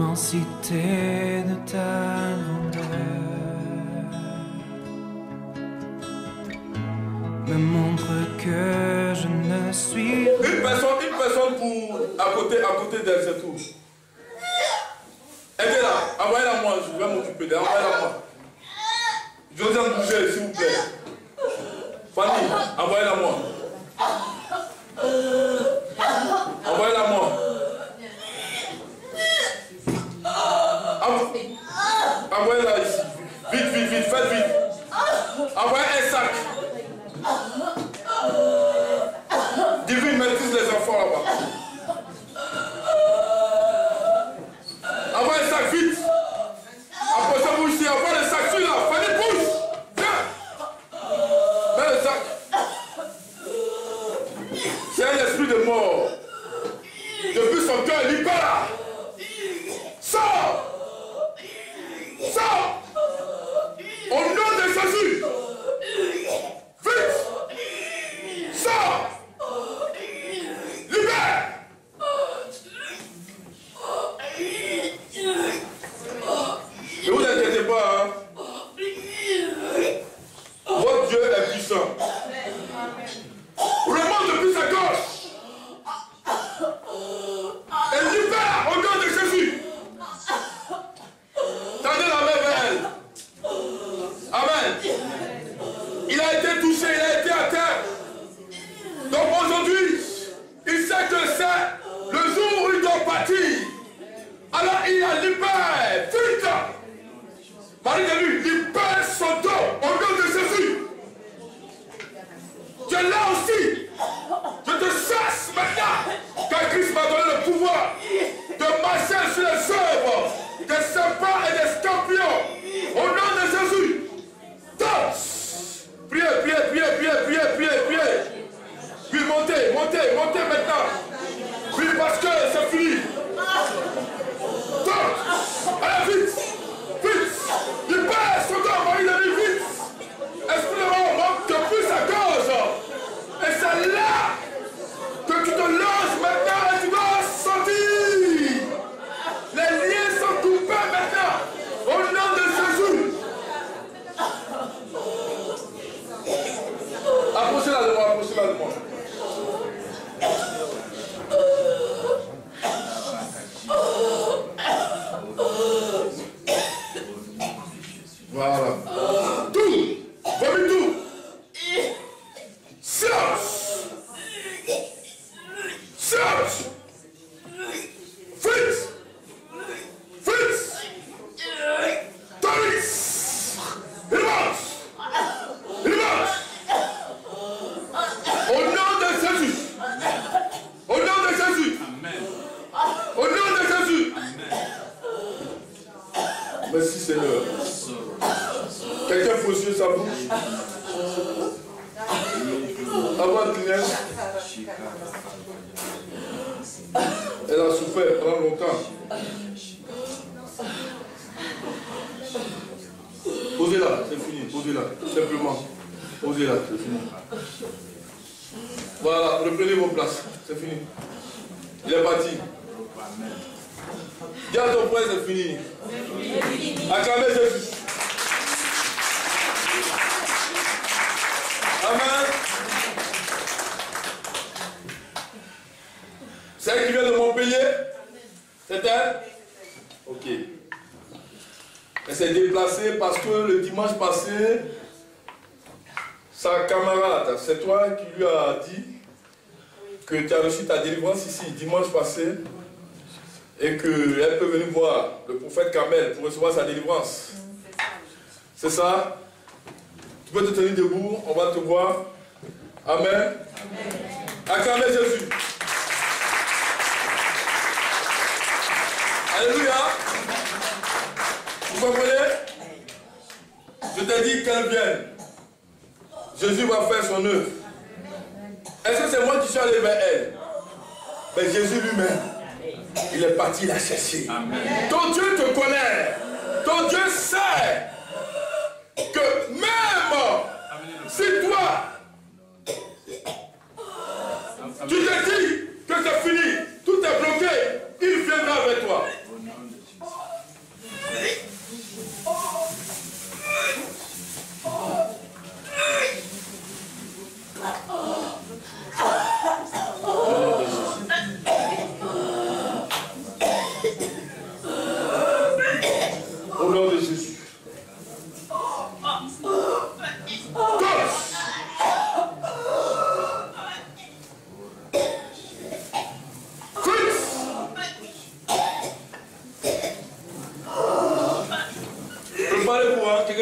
l'immensité de ta grandeur me montre que je ne suis... Une personne pour à côté d'elle, c'est tout. Aidez-la, envoyez-la moi, je vais m'occuper d'elle, envoyez-la moi. Josiane Boucher, s'il vous plaît. Fanny, envoyez-la moi. Envoyez-la moi. Envoyez-la ici. Vite, faites vite. Envoyez un sac. Divine maîtrise les enfants là-bas. Envoyez un sac, vite. Approchez-vous ici, envoyez le sac, celui-là. Fanny, pousse. Viens. Mets le sac. C'est un esprit de mort. Depuis son cœur, libère-la. Sors. Sors. Au nom de Jésus. Vite. Sors. Libère. Ne vous inquiétez pas, hein. Votre Dieu est puissant. Remonte depuis sa gauche. Et libère au nom de Jésus. Tendez la main vers elle. Amen. Il a été touché, il a été à terre. Donc aujourd'hui, il sait que c'est le jour où il doit partir. Alors il a libéré. Vite. Marie de lui, libère son dos au nom de Jésus. Tu es là aussi. Je te chasse maintenant. Car Christ m'a donné le pouvoir de marcher sur les œuvres des serpents et des scorpions. Au nom de Jésus. Tous. Priez. Puis montez maintenant. Oui, parce que c'est fini. Tous. Allez, vite. Libère son corps, Marie de lui, vite. Esprit de mort, depuis sa gorge. Et c'est là que tu te lances maintenant et tu dois sortir. Les liens sont coupés maintenant. Au nom de Jésus. Approchez-la de moi, Voilà. Tout. Vomis tout. Silence. Fritz. Doris. Il marche. Au nom de Jésus. Amen. Au nom de Jésus. Merci Seigneur. Quelqu'un faut suivre sa bouche. Avant de finir, elle a souffert pendant longtemps. Posez-la, c'est fini. Posez-la, simplement. Posez-la, c'est fini. Voilà, reprenez vos places. C'est fini. Il est parti. Garde ton point, c'est fini. Acclamez Jésus. Amen. Celle qui vient de Montpellier, c'est elle? Ok. Elle s'est déplacée parce que le dimanche passé, sa camarade, c'est toi qui lui as dit que tu as reçu ta délivrance ici dimanche passé et qu'elle peut venir voir le prophète Kamel pour recevoir sa délivrance. C'est ça? Tu peux te tenir debout, on va te voir. Amen. Acclamez Jésus. Alléluia. Vous comprenez? Je t'ai dit qu'elle vienne. Jésus va faire son œuvre. Est-ce que c'est moi qui suis allé vers elle? Mais Jésus lui-même, il est parti la chercher. Amen. Ton Dieu te connaît. Ton Dieu sait que même si toi, tu te dis que c'est fini, tout est bloqué, il viendra avec toi.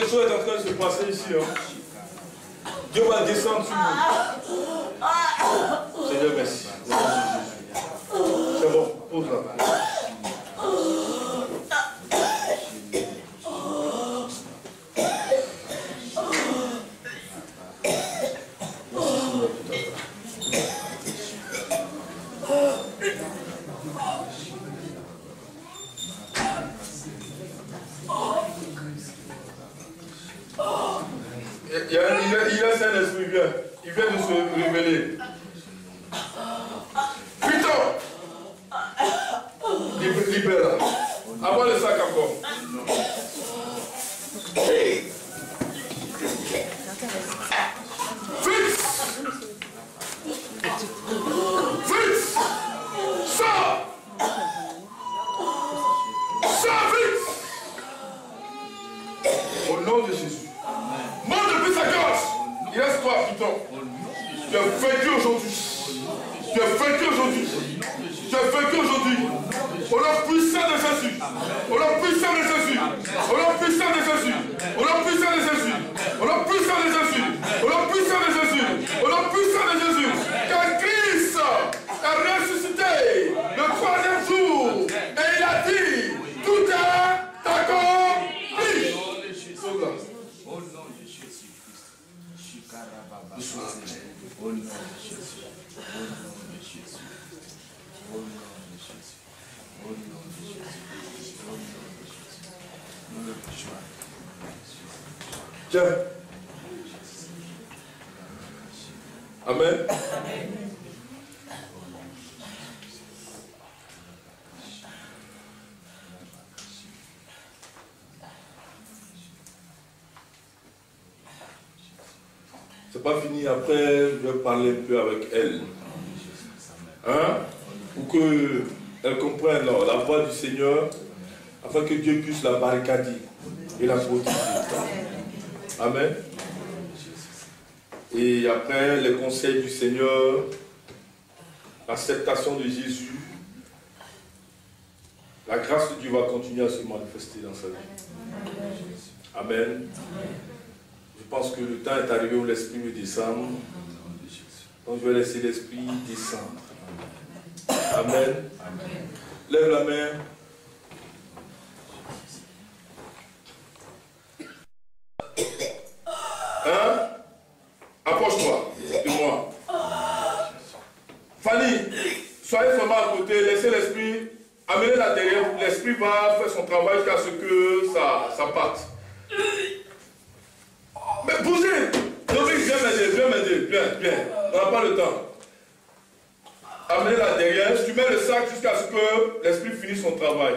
chose est en train de se passer ici. Hein. Dieu va descendre sur nous. Seigneur, merci. C'est bon, pose là. Il laisse un esprit, il vient de se révéler. Putain! Libère. Avoir le sac encore. Vite! Vite! Sors! Sors vite! Au nom de Jésus. Monte depuis sa gorge. Il reste toi, putain. Tu as vaincu aujourd'hui. Tu as vaincu aujourd'hui. Tu as vaincu aujourd'hui. Au nom puissant de Jésus. Au nom puissant de Jésus. Au nom puissant de Jésus. Au nom puissant de Jésus. Au nom puissant de Jésus. Au nom puissant de Jésus. Au nom puissant de Jésus. Car Christ a ressuscité le troisième jour. Et il a dit, tout est accompli. Au nom de Jésus-Christ. Au nom de Jésus. Au nom de Jésus. Au nom de Jésus. Au nom de Jésus. Au nom de Jésus. Tiens. Amen. C'est pas fini, après je vais parler un peu avec elle. Hein? Pour qu'elle comprenne la voix du Seigneur, afin que Dieu puisse la barricader et la protéger. Amen. Et après les conseils du Seigneur, l'acceptation de Jésus, la grâce de Dieu va continuer à se manifester dans sa vie. Amen. Je pense que le temps est arrivé où l'Esprit me descend. Donc je vais laisser l'Esprit descendre. Amen. Lève la main. Hein? Approche-toi de moi. Fanny, soyez seulement à côté, laissez l'Esprit, amenez-la derrière. L'Esprit va faire son travail jusqu'à ce que ça parte. Mais bougez! Doris, viens m'aider, viens. On n'a pas le temps. Amenez-la derrière, tu mets le sac jusqu'à ce que l'Esprit finisse son travail.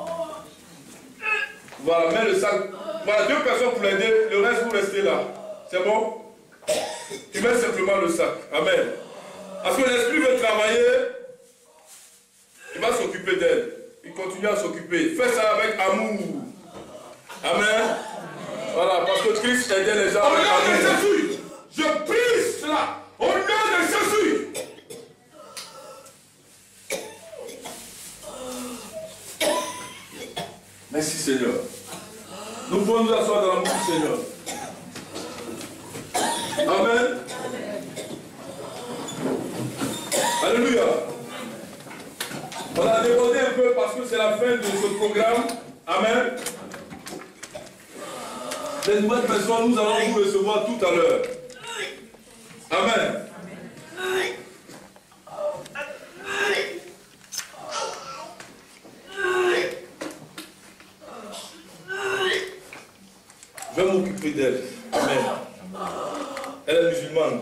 Voilà, mets le sac. Voilà, 2 personnes pour l'aider, le reste vous restez là. C'est bon? Tu mets simplement le sac. Amen. Parce que l'Esprit veut travailler, il va s'occuper d'elle. Il continue à s'occuper. Fais ça avec amour. Amen. Voilà, parce que Christ aidait les gens. Au nom de Jésus, je prie cela. Au nom de Jésus. Merci Seigneur. Nous pouvons nous asseoir dans l'amour du Seigneur. Amen. Alléluia. On a débordé un peu parce que c'est la fin de ce programme. Amen. Les nouvelles personnes, nous allons vous recevoir tout à l'heure. Amen. Je vais m'occuper d'elle. Amen. Elle est musulmane.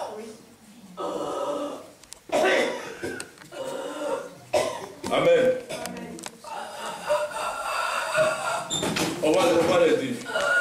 Amen. On va l'aider.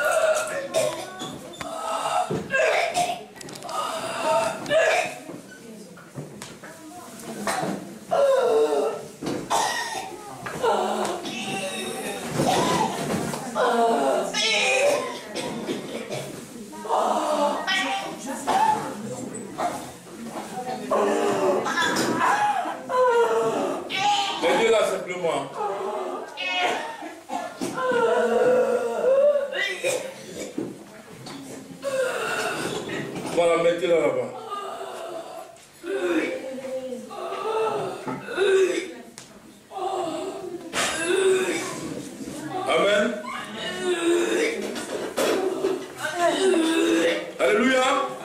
Aidez-la simplement. Voilà, mettez-la là-bas. Amen. Alléluia.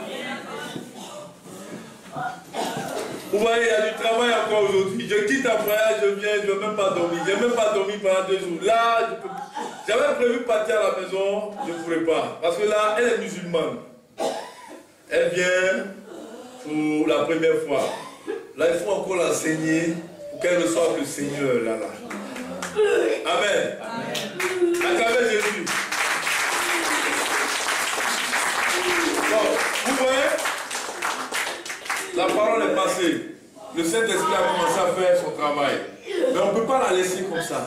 Vous voyez, il y a du travail encore aujourd'hui. Je quitte après, je viens, je ne vais même pas dormir. Je n'ai même pas dormi pendant 2 jours. Là, j'avais prévu de partir à la maison, je ne pourrais pas. Parce que là, elle est musulmane. Elle vient pour la première fois. Là, il faut encore l'enseigner pour qu'elle reçoive le Seigneur là-là. Amen. Acclamez Jésus. Bon, vous voyez, la parole est passée. Le Saint-Esprit a commencé à faire son travail. Mais on ne peut pas la laisser comme ça.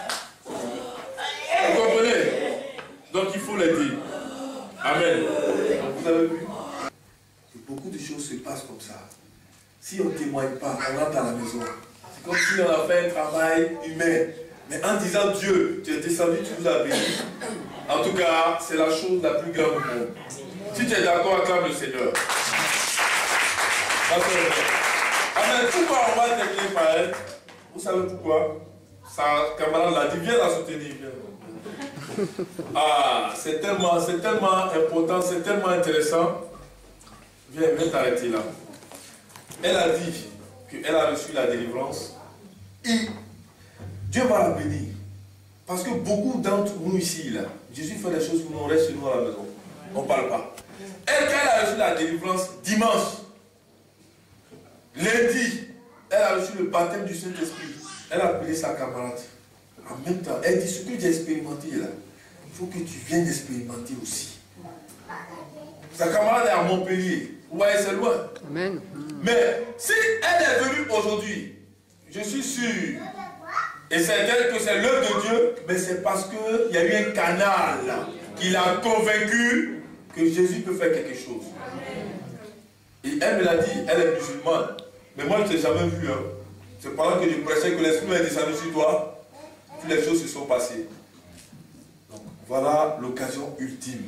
Vous comprenez? Donc il faut l'aider. Amen. Vous avez vu? Beaucoup de choses se passent comme ça. Si on ne témoigne pas, on rentre à la maison. C'est comme si on a fait un travail humain. Mais en disant Dieu, tu es descendu, tu nous as béni. En tout cas, c'est la chose la plus grande du monde. Si tu es d'accord, acclame le Seigneur. Amen. Pourquoi on va terminer par elle? Vous savez pourquoi? Sa camarade l'a dit, viens la soutenir. Ah, c'est tellement important, c'est tellement intéressant. Viens t'arrêter là. Elle a dit qu'elle a reçu la délivrance et Dieu va la bénir. Parce que beaucoup d'entre nous ici, là, Jésus fait des choses pour nous, on reste chez nous à la maison. On ne parle pas. Elle, quand elle a reçu la délivrance dimanche, lundi, elle a reçu le baptême du Saint-Esprit. Elle a appelé sa camarade. En même temps, elle dit, ce que j'ai expérimenté là, il faut que tu viennes expérimenter aussi. Sa camarade est à Montpellier. Vous voyez, c'est loin. Amen. Mais si elle est venue aujourd'hui, je suis sûr, et c'est elle que c'est l'œuvre de Dieu, mais c'est parce qu'il y a eu un canal qui l'a convaincu que Jésus peut faire quelque chose. Et elle me l'a dit, elle est musulmane. Mais moi, je ne t'ai jamais vu. Hein. C'est pendant que je prêchais que l'Esprit est descendu sur toi, toutes les choses se sont passées. Donc, voilà l'occasion ultime.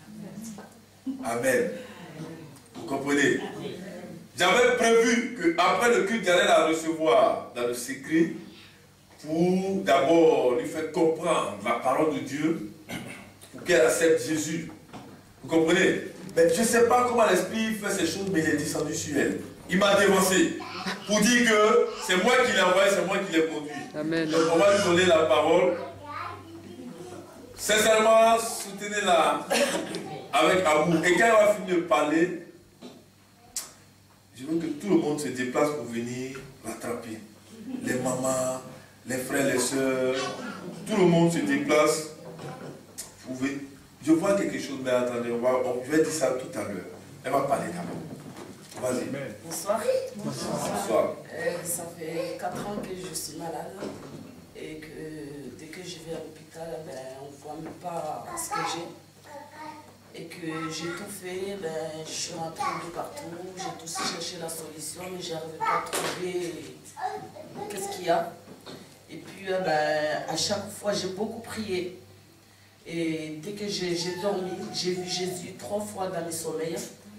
Amen. Vous comprenez? J'avais prévu qu'après le culte, j'allais la recevoir dans le secret pour d'abord lui faire comprendre la parole de Dieu pour qu'elle accepte Jésus. Vous comprenez? Mais je ne sais pas comment l'Esprit fait ces choses, mais il est descendu sur elle. Il m'a dévancé pour dire que c'est moi qui l'ai envoyé, c'est moi qui l'ai conduit. Amen. Donc on va lui donner la parole. Sincèrement, soutenez-la avec amour. Et quand elle va finir de parler, je veux que tout le monde se déplace pour venir l'attraper. Les mamans, les frères, les soeurs, tout le monde se déplace. Vous pouvez. Je vois quelque chose, mais attendez, je vais dire ça tout à l'heure. Elle va parler d'abord. Vas-y. Bonsoir. Bonsoir. Ça fait 4 ans que je suis malade et que dès que je vais à l'hôpital, ben, on ne voit même pas ce que j'ai. Et que j'ai tout fait, ben, je suis rentrée de partout, j'ai tout cherché la solution, mais je n'arrive pas à trouver qu'est-ce qu'il y a. Et puis ben, à chaque fois, j'ai beaucoup prié. Et dès que j'ai dormi, j'ai vu Jésus 3 fois dans mes sommeils.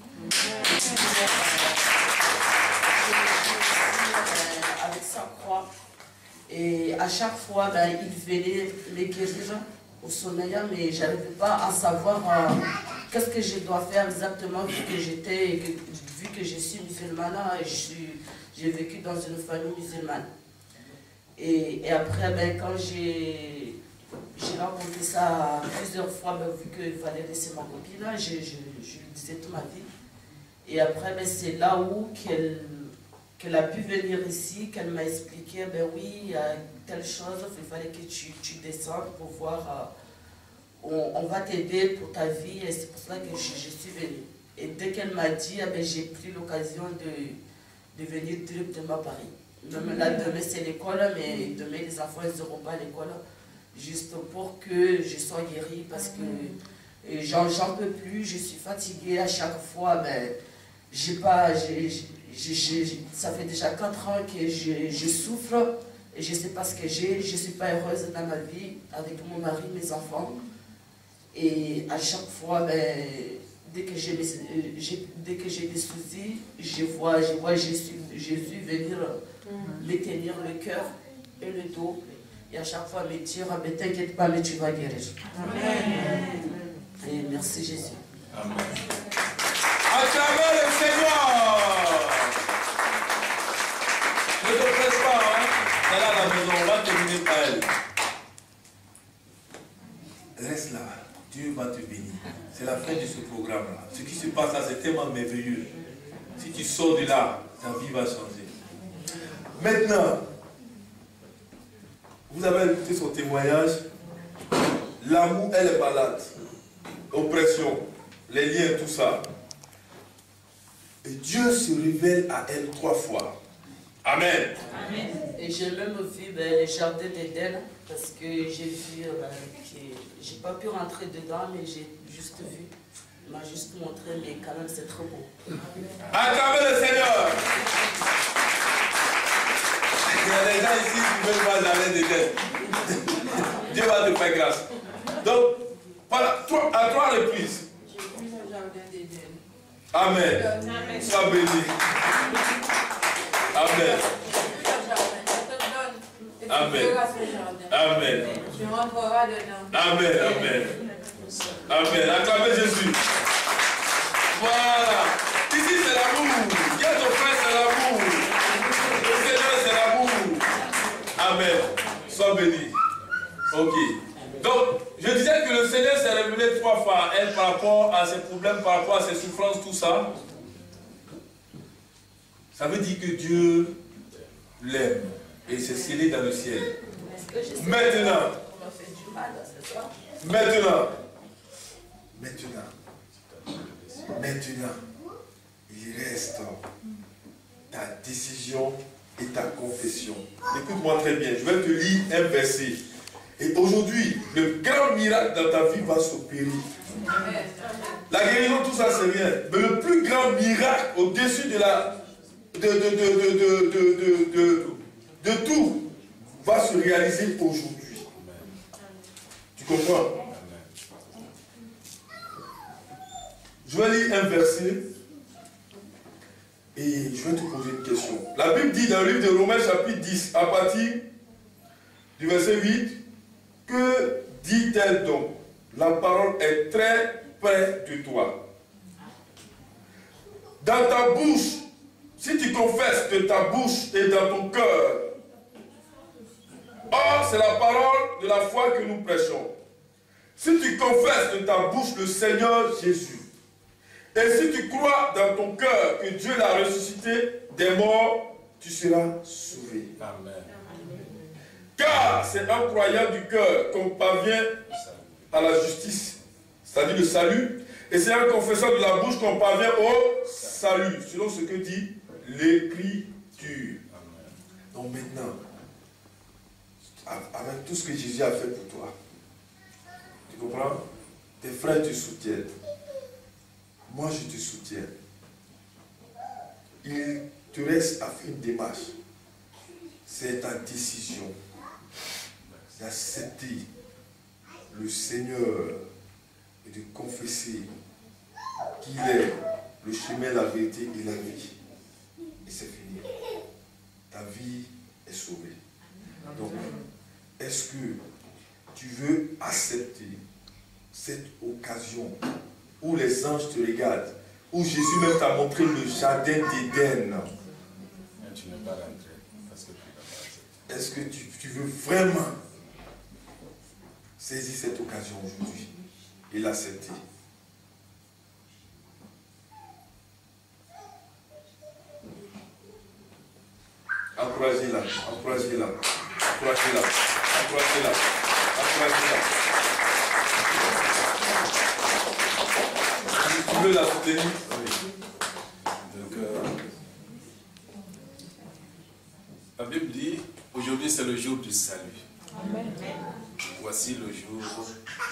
Avec sa croix. Et à chaque fois, ben, il venait me guérir au sommeil, mais je n'arrivais pas à savoir qu'est-ce que je dois faire exactement, vu que je suis musulmane et j'ai vécu dans une famille musulmane. Et après, ben, quand j'ai raconté ça plusieurs fois, ben, vu qu'il fallait laisser ma copine, je lui disais toute ma vie. Et après, ben, c'est là où qu'elle a pu venir ici, qu'elle m'a expliqué, ben oui, il y a telle chose, il fallait que tu descendes pour voir, on va t'aider pour ta vie, et c'est pour cela que je suis venue. Et dès qu'elle m'a dit, ben, j'ai pris l'occasion de venir directement à Paris. Même là, demain c'est l'école, mais demain les enfants ils n'auront pas l'école, juste pour que je sois guérie, parce que j'en peux plus, je suis fatiguée à chaque fois, ben, ça fait déjà 4 ans que je souffre et je ne sais pas ce que j'ai, je ne suis pas heureuse dans ma vie avec mon mari, mes enfants. Et à chaque fois, ben, dès que j'ai des soucis, je vois Jésus venir me tenir le cœur et le dos. Et à chaque fois me dire, mais t'inquiète pas, mais tu vas guérir. Amen. Et merci Jésus. Amen. Acclamez le Seigneur. Ne te presse pas, hein. Elle est à la maison, on va terminer par elle. Reste là, Dieu va te bénir. C'est la fin de ce programme-là. Ce qui se passe là, c'est tellement merveilleux. Si tu sors de là, ta vie va changer. Maintenant, vous avez écouté son témoignage. L'amour, elle est malade. Oppression, les liens, tout ça. Et Dieu se révèle à elle 3 fois. Amen. Amen. Et j'ai même vu le jardin d'Éden, parce que j'ai vu que j'ai pas pu rentrer dedans, mais j'ai juste vu. Il m'a juste montré, mais quand même c'est trop beau. Acclamez le Seigneur. Il y a des gens ici qui veulent voir le jardin d'Éden. Dieu va te faire grâce. Donc, voilà, à 3 reprises. J'ai vu le jardin d'Éden. Amen. Sois béni. Amen. Amen. Amen. Tu rentreras dedans. Amen. Amen. Amen. Acclamez Jésus. Voilà. Ici c'est l'amour. Viens ton frère, c'est l'amour. Le Seigneur c'est l'amour. Amen. Sois béni. Ok. Donc, je disais que le Seigneur s'est révélé 3 fois à elle par rapport à ses problèmes, par rapport à ses souffrances, tout ça. Ça veut dire que Dieu l'aime et c'est scellé dans le ciel. Maintenant, il reste ta décision et ta confession. Écoute-moi très bien, je vais te lire un verset. Et aujourd'hui, le grand miracle dans ta vie va s'opérer. La guérison, tout ça, c'est rien. Mais le plus grand miracle au-dessus de tout va se réaliser aujourd'hui. Tu comprends? Je vais lire un verset et je vais te poser une question. La Bible dit dans le livre de Romains chapitre 10, à partir du verset 8, que dit-elle donc? La parole est très près de toi. Dans ta bouche, si tu confesses de ta bouche et dans ton cœur, or c'est la parole de la foi que nous prêchons. Si tu confesses de ta bouche le Seigneur Jésus, et si tu crois dans ton cœur que Dieu l'a ressuscité des morts, tu seras sauvé. Amen. Car c'est en croyant du cœur qu'on parvient à la justice, c'est-à-dire le salut, et c'est en confessant de la bouche qu'on parvient au salut, selon ce que dit l'Écriture. Donc maintenant, avec tout ce que Jésus a fait pour toi, tu comprends? Tes frères te soutiennent. Moi, je te soutiens. Il te reste à faire une démarche. C'est ta décision d'accepter le Seigneur et de confesser qu'il est le chemin, la vérité et la vie. Et c'est fini. Ta vie est sauvée. Donc, est-ce que tu veux accepter cette occasion où les anges te regardent, où Jésus même t'a montré le jardin d'Éden? Tu n'es pas rentré parce que tu n'as pas accepté. Est-ce que tu veux vraiment saisir cette occasion aujourd'hui et l'accepter? Encouragez-la, encouragez-la, encouragez-la, encouragez-la, encouragez-la. Tu veux la soutenir? Oui. Donc, la Bible dit, aujourd'hui c'est le jour du salut. Amen. Voici le jour nouveau.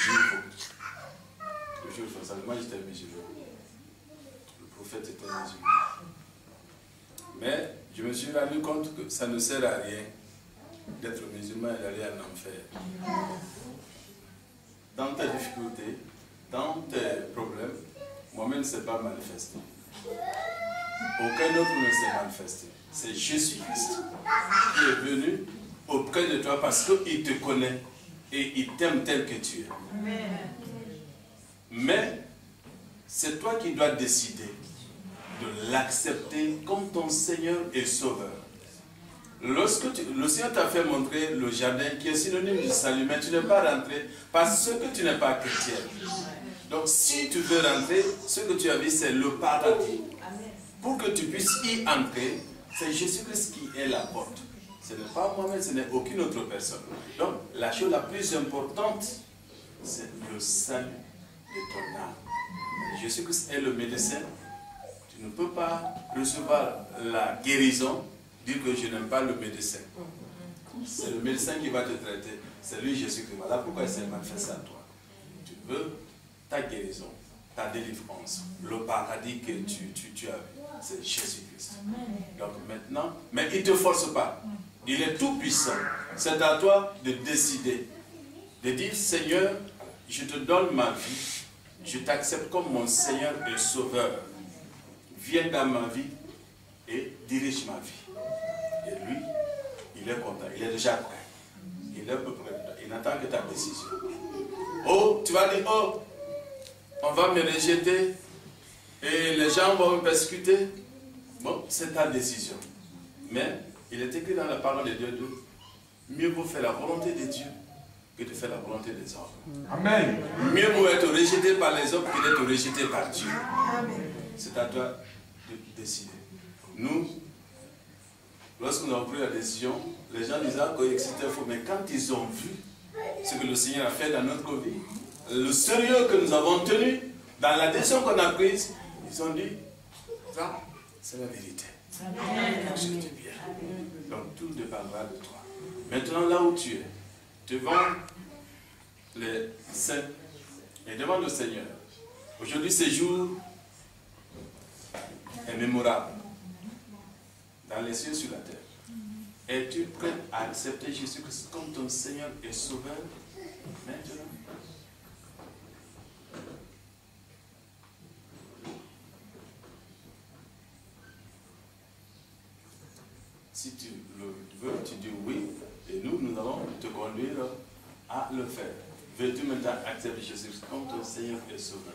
Le jour du salut. Moi j'étais musulman. Le prophète était musulman. Mais je me suis rendu compte que ça ne sert à rien d'être musulman et d'aller en enfer. Dans tes difficultés, dans tes problèmes, moi-même ne s'est pas manifesté. Aucun autre ne s'est manifesté. C'est Jésus-Christ qui est venu auprès de toi parce qu'il te connaît et il t'aime tel que tu es. Mais c'est toi qui dois décider de l'accepter comme ton Seigneur et Sauveur. Lorsque le Seigneur t'a fait montrer le jardin qui est synonyme du salut, mais tu n'es pas rentré parce que tu n'es pas chrétien. Donc si tu veux rentrer, ce que tu as vu c'est le paradis. Pour que tu puisses y entrer, c'est Jésus-Christ qui est la porte. Ce n'est pas moi-même, ce n'est aucune autre personne. Donc la chose la plus importante, c'est le salut de ton âme. Jésus-Christ est le médecin. Tu ne peux pas recevoir la guérison, dire que je n'aime pas le médecin. C'est le médecin qui va te traiter. C'est lui Jésus-Christ. Voilà pourquoi il s'est manifesté à toi. Tu veux ta guérison, ta délivrance, le paradis que tu as vu. C'est Jésus-Christ. Donc maintenant, mais il ne te force pas. Il est tout puissant. C'est à toi de décider. De dire, Seigneur, je te donne ma vie. Je t'accepte comme mon Seigneur et Sauveur. Viens dans ma vie et dirige ma vie. Et lui, il est content. Il est déjà prêt. Il est peu près. Il n'attend que ta décision. Oh, tu vas dire, oh, on va me rejeter et les gens vont me persécuter. Bon, c'est ta décision. Mais il est écrit dans la parole de Dieu, mieux vaut faire la volonté de Dieu que de faire la volonté des hommes. Amen. Mieux vaut être rejeté par les hommes que d'être rejeté par Dieu. C'est à toi de décider. Nous, lorsque nous avons pris la décision, les gens disaient que c'était faux. Mais quand ils ont vu ce que le Seigneur a fait dans notre vie, le sérieux que nous avons tenu dans la décision qu'on a prise, ils ont dit, ça, c'est la vérité. Donc tout dépendra de toi. Maintenant, là où tu es, devant les saints et devant le Seigneur, aujourd'hui, ce jour est mémorable dans les cieux sur la terre. Es-tu prêt à accepter Jésus-Christ comme ton Seigneur et Sauveur maintenant? Si tu le veux, tu dis oui, et nous allons te conduire à le faire. Veux-tu maintenant accepter Jésus comme ton Seigneur et Sauveur?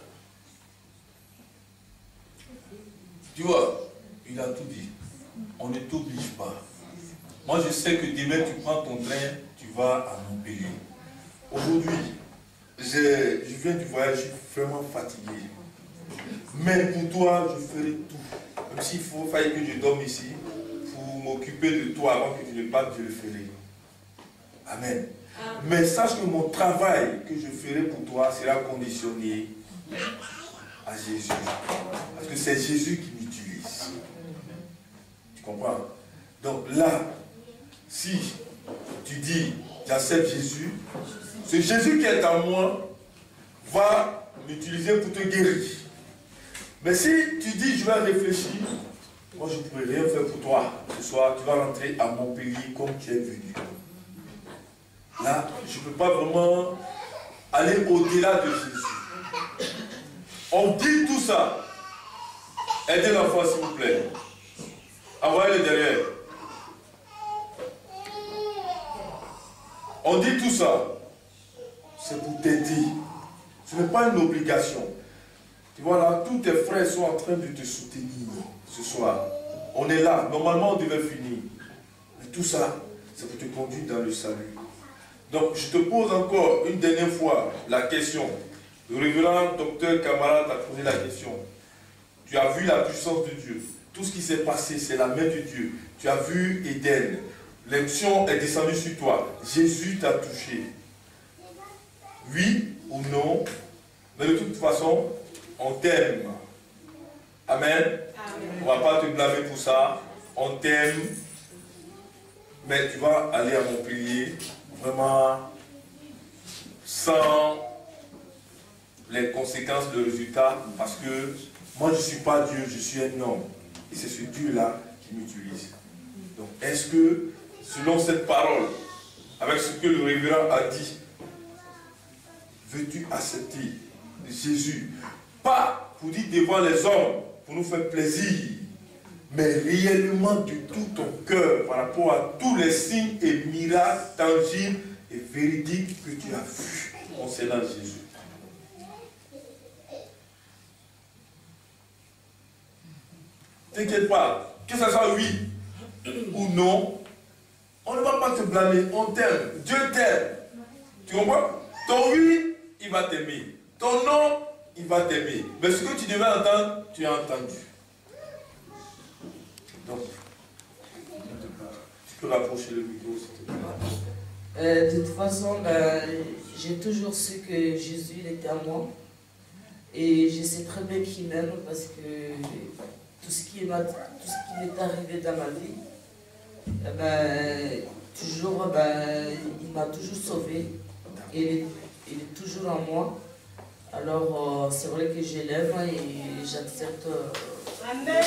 Tu vois, il a tout dit. On ne t'oblige pas. Moi, je sais que demain, tu prends ton train, tu vas à Montpellier. Aujourd'hui, je viens du voyage, je suis vraiment fatigué. Mais pour toi, je ferai tout. Même s'il faille que je dorme ici, pour m'occuper de toi avant que tu ne partes, je le ferai. Amen. Mais sache que mon travail que je ferai pour toi sera conditionné à Jésus. Parce que c'est Jésus qui m'utilise. Tu comprends? Donc là, si tu dis, j'accepte Jésus, ce Jésus qui est en moi va m'utiliser pour te guérir. Mais si tu dis, je vais réfléchir, moi je ne pourrai rien faire pour toi. Ce soir, tu vas rentrer à Montpellier comme tu es venu. Là, je ne peux pas vraiment aller au-delà de Jésus. On dit tout ça. Aidez l'enfant, s'il vous plaît. Envoyez-le derrière. On dit tout ça. C'est pour t'aider. Ce n'est pas une obligation. Tu vois là, tous tes frères sont en train de te soutenir ce soir. On est là. Normalement, on devait finir. Mais tout ça, c'est pour te conduire dans le salut. Donc, je te pose encore une dernière fois la question. Le révérend docteur Camara t'a posé la question. Tu as vu la puissance de Dieu. Tout ce qui s'est passé, c'est la main de Dieu. Tu as vu Éden. L'onction est descendue sur toi. Jésus t'a touché. Oui ou non, mais de toute façon, on t'aime. Amen. Amen. On ne va pas te blâmer pour ça. On t'aime. Mais tu vas aller à Montpellier vraiment sans les conséquences, le résultat, parce que moi je ne suis pas Dieu, je suis un homme. Et c'est ce Dieu-là qui m'utilise. Donc est-ce que, selon cette parole, avec ce que le révérend a dit, veux-tu accepter Jésus? Pas pour dire devant les hommes, pour nous faire plaisir, mais réellement de tout ton cœur par rapport à tous les signes et miracles tangibles et véridiques que tu as vus concernant Jésus. T'inquiète pas, que ça soit oui ou non, on ne va pas te blâmer, on t'aime, Dieu t'aime. Tu comprends? Ton oui, il va t'aimer. Ton non, il va t'aimer. Mais ce que tu devais entendre, tu as entendu. Donc, tu peux rapprocher le micro, s'il te plaît. De toute façon, j'ai toujours su que Jésus il était à moi. Et je sais très bien qu'il m'aime parce que tout ce qui m'est arrivé dans ma vie, toujours, il m'a toujours sauvé. Et il est toujours en moi. Alors, c'est vrai que je l'aime et j'accepte. Amen.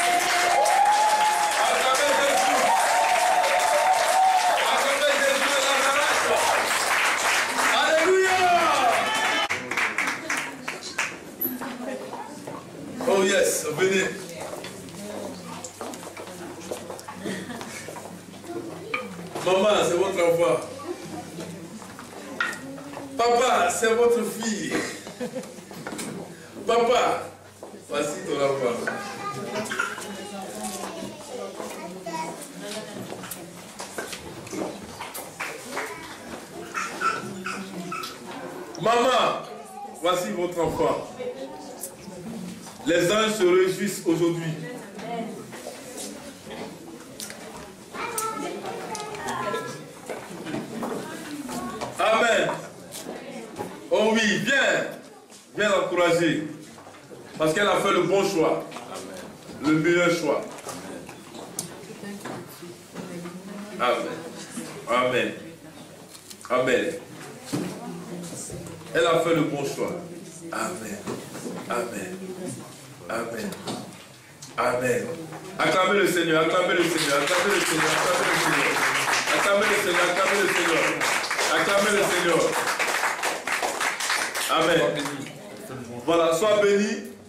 Oh yes, venez. Maman, c'est votre enfant. Papa, c'est votre fille. Papa, voici ton enfant. Maman, voici votre enfant. Les anges se réjouissent aujourd'hui. Amen. Oh oui, viens l'encourager. Parce qu'elle a fait le bon choix. Le meilleur choix. Amen. Amen. Amen. Elle a fait le bon choix. Amen. Amen. Amen. Amen. Acclamez le Seigneur, acclamez le Seigneur, acclamez le Seigneur, acclamez le Seigneur, acclamez le Seigneur, acclamez le Seigneur. Amen. Voilà, sois béni.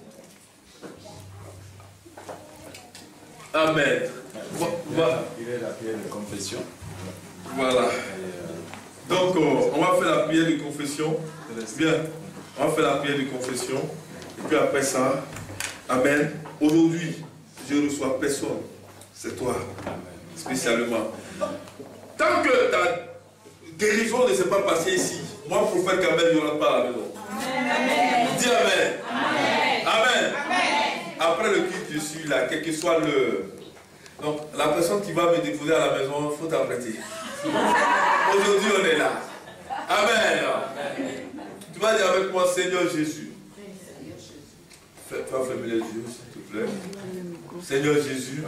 Amen. Voilà. Il est la prière de confession. Voilà. Donc, on va faire la prière de confession. Bien. On va faire la prière de confession. Et puis après ça, Amen. Aujourd'hui, je ne reçois personne. C'est toi. Spécialement. Tant que ta guérison ne s'est pas passée ici, moi, prophète Kamel, je ne rentre pas à la maison. Amen. Dis Amen. Amen. Amen. Amen. Après le culte, je suis là, quel que soit le... Donc, la personne qui va me déposer à la maison, il faut t'apprêter. Aujourd'hui, on est là. Amen. Tu vas dire avec moi, Seigneur Jésus. Tu vas fermer les yeux, s'il te plaît. Seigneur Jésus,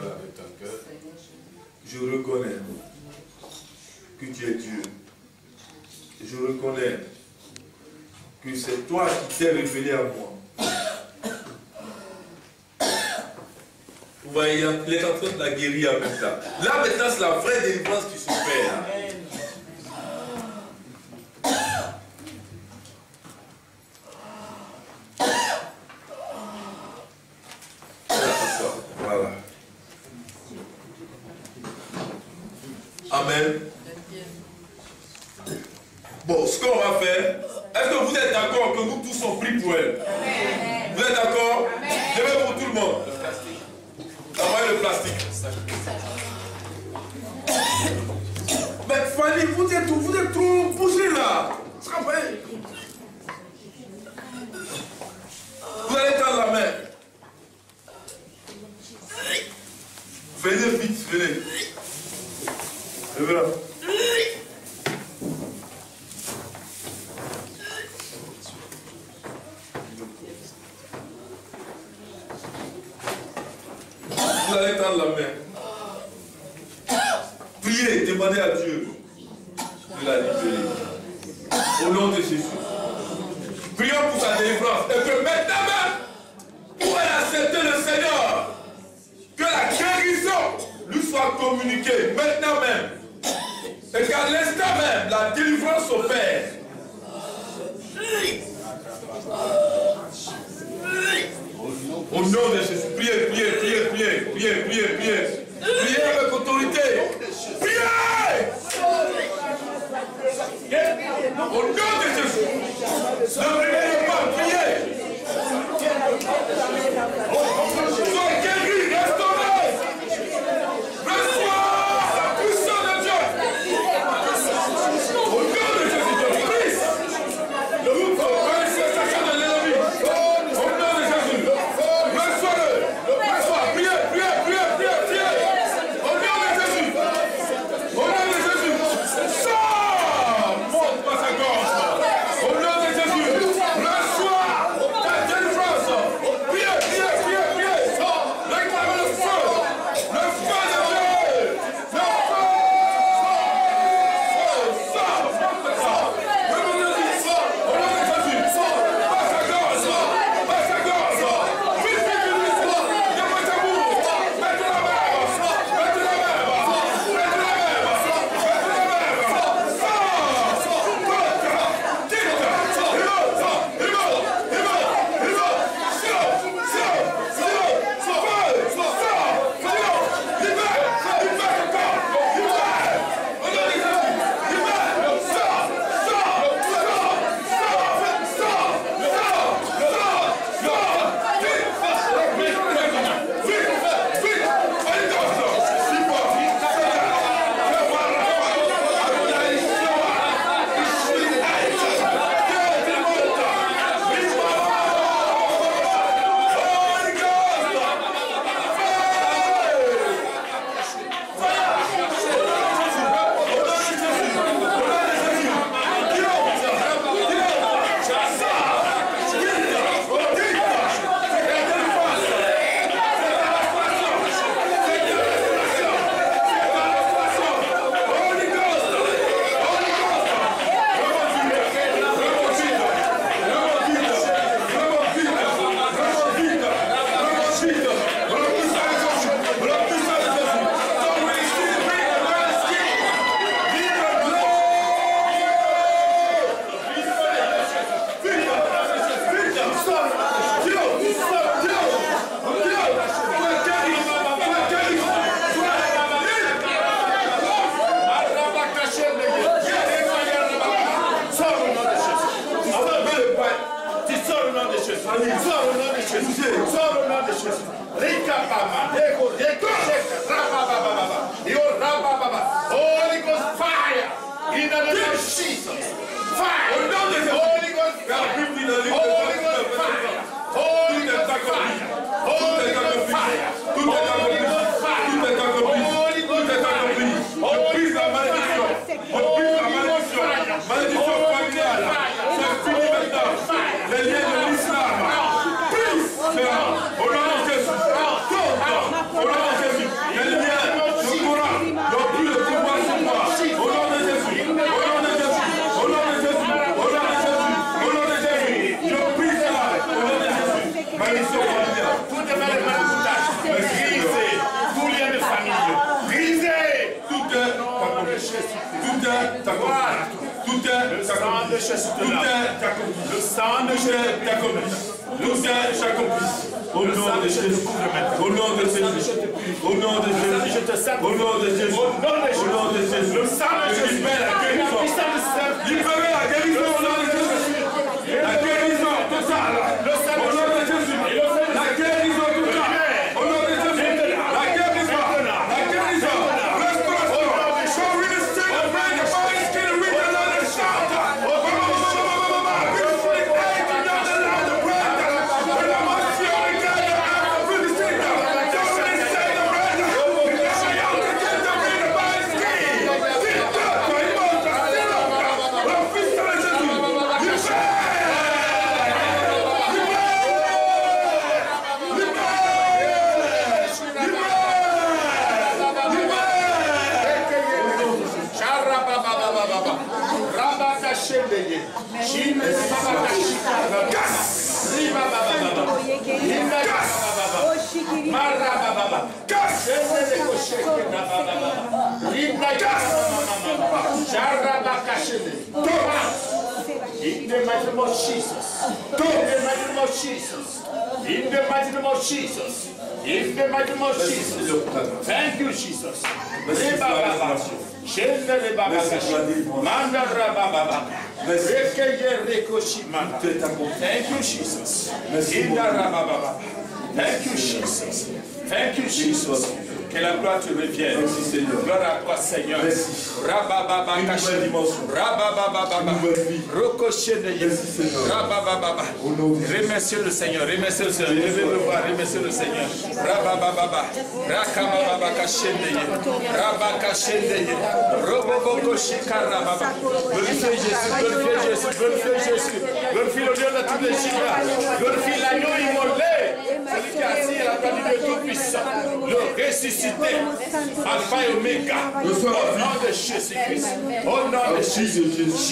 je reconnais que tu es Dieu. Je reconnais que c'est toi qui t'es révélé à moi. Vous voyez, il est en train de la guérir en même temps. Là maintenant, c'est la vraie délivrance qui se fait. Voilà. Amen. Bon, ce qu'on va faire, est-ce que vous êtes d'accord que nous tous sommes pris pour elle? Vous êtes d'accord? Je vais pour tout le monde. Envoyez le plastique. Mais Fanny, vous êtes trop bougé là. Vous allez tendre la main. Venez vite, venez. Venez là. Vous allez tendre la main. Priez, demandez à Dieu de la libérer. Au nom de Jésus. Prions pour sa délivrance. Et que maintenant même, pour accepter le Seigneur, que la guérison lui soit communiquée maintenant même. Et qu'à l'instant même, la délivrance opère. Au nom de Jésus. Priez, priez, priez, priez, priez, priez, priez. Priez avec autorité. Priez. Au nom de Jésus. Ne priez pas, priez. Sois guéri, restauré. Reçois la puissance de Dieu. Au nom de Jésus-Christ. Le manifestation de l'ennemi. Au nom de Jésus. Reçois-le. Reçois. Priez, priez, priez, priez, priez. Au nom de Jésus. Au nom de Jésus. Sors. Monte par sa gorge. Au nom de Jésus. Reçois ta délivrance. Priez, priez, priez, priez. Réclamez le feu. Le feu de Dieu. Le feu. Sors. Sors. Au nom de Jésus. Par sa gorge. Par sa gorge. Vite, vite, vite. Lève ta bouche. Mettez la main. Mettez la main. Mettez la main. Mettez la main. Sors. Holy Ghost fire in the name of Jesus. Fire. Holy Ghost fire. Holy Ghost fire. Holy Ghost fire. Holy Ghost fire. Holy Ghost fire. Holy Ghost fire. Holy Ghost fire. Malédiction familiale. C'est fini maintenant. Les liens de l'islam. Prise. Au nom de Jésus. Au nom de Jésus. Les liens du Coran n'ont plus le pouvoir sur moi. Au nom de Jésus. Au nom de Jésus. Au nom de Jésus. Au nom de Jésus. Au nom de Jésus. Je prie cela. Au nom de Jésus. Malédiction familiale. Tout est mal brisé. Tout lien de famille. Brisé. Tout est ta tout est ta complice. Le sang de Jésus ta complice. Tout est ta complice. Au nom de Jésus. Au nom de Jésus. Au nom de Jésus. Au nom de Jésus. Au nom de Jésus. Le sang de Jésus. Libérez la guérison au nom de Jésus. La guérison totale. Au nom de Jésus. La guérison totale. Au nom de Jésus. La guérison. La guérison. Restauration. Show me the state of man. The body is getting weak and on the shout. In the mighty name of Jesus. In the mighty name of Jesus. In the mighty name of Jesus. In the mighty name of Jesus. Thank you, Jesus. Thank you, Jesus. Thank you, Jesus. Thank you, Jesus. Que la gloire te revienne. Merci, Seigneur. Gloire à toi, Seigneur. Merci. Rabababa. Une nouvelle dimension. Rabababa. Rocochet de Jésus. Rabababa. Remerciez le Seigneur. Remerciez le Seigneur. Levez le voir. Remerciez le Seigneur. Rabababa. Rakababa kachende. Rabakachende. Roboboko shikarababa. Glorifiez Jésus. Glorifiez Jésus. Glorifiez Jésus. Glorifiez le Dieu de tous les Chinois. Glorifiez l'agneau immolé. Celui qui a assis à la droite du Dieu Tout-Puissant. Le ressuscité. Alpha et Omega. Au nom de Jésus-Christ. Au nom de Jésus-Christ.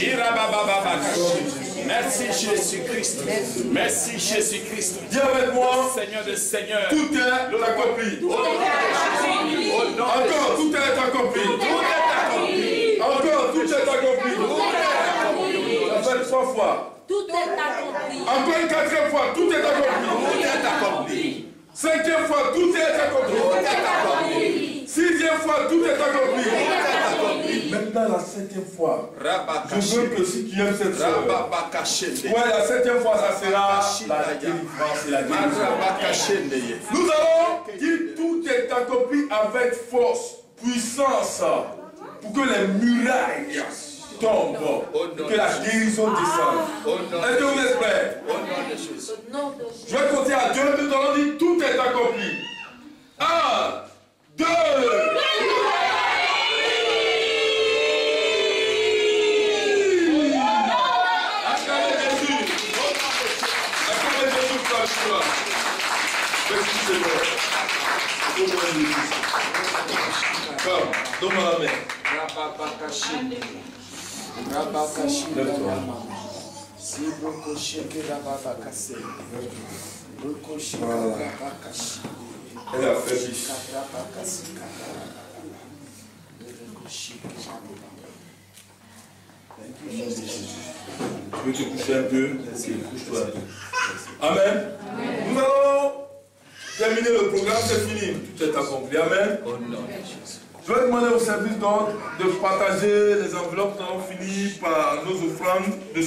Merci Jésus-Christ. Merci Jésus-Christ. Dis avec moi, Seigneur de Seigneur. Tout est accompli. Encore, tout est accompli. Tout est accompli. Encore, tout est accompli. Ça fait 3 fois. Tout est accompli. Encore une 4e fois, tout est accompli. Tout est accompli. 5e fois, tout est accompli. Tout est accompli. 6e fois, tout est accompli. Tout est accompli. Maintenant, la 7e fois, je veux que si tu aimes cette soeur, ouais, la 7e fois, ça sera la délivrance et la guérison. Nous allons dire tout est accompli avec force, puissance, pour que les murailles tombe, que la guérison descende. Est-ce que vous êtes prêts? Je vais compter à 2, nous allons dire tout est accompli. 1, 2. Acclamez Jésus. Acclamez Jésus pour la victoire. Merci Seigneur. Comme, donne-moi la main. Lève-toi. Elle a fait vite. Tu veux te coucher un peu? Couche-toi un peu. Amen. Nous allons terminer le programme, c'est fini. Tout est accompli. Amen. Je vais demander au service d'ordre de partager les enveloppes. Nous avons fini par nos offrandes.